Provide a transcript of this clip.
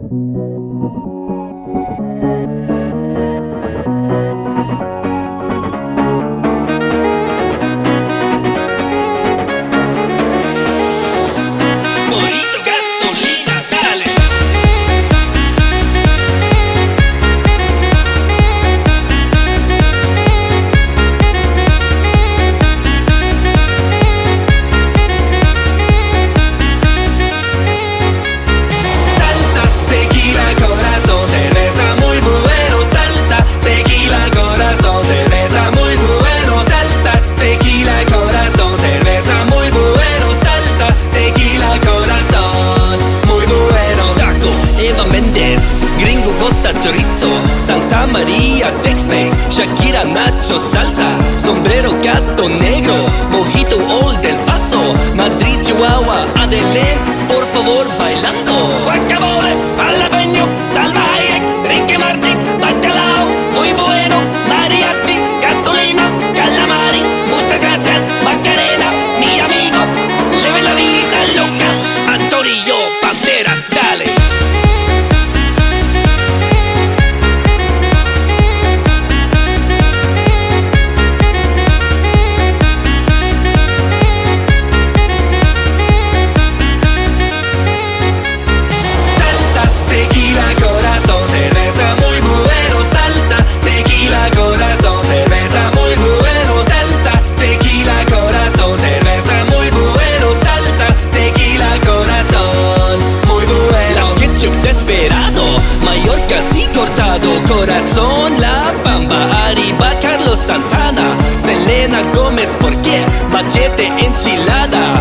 Chorizo, Santa María, Tex-Mex, Shakira, Nacho, salsa, sombrero, gato negro, mojito, Old del Paso, Madrid, Chihuahua, Adelén, por favor, bailando. Guacamole, jalapeño, salvaje, Ricky Martin, bacalao, muy bueno, mariachi, gasolina, calamari, muchas gracias, Macarena, mi amigo, leve la vida loca, Antonio Banderas, dale. Mallorca así cortado, corazón, La Bamba, Arriba, Carlos Santana, Selena Gómez, ¿por qué? Machete, enchilada,